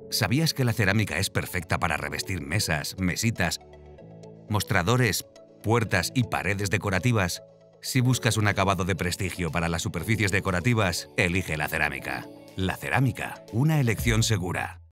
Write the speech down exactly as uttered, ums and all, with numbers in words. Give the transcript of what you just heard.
¿Sabías que la cerámica es perfecta para revestir mesas, mesitas, mostradores, puertas y paredes decorativas? Si buscas un acabado de prestigio para las superficies decorativas, elige la cerámica. La cerámica, una elección segura.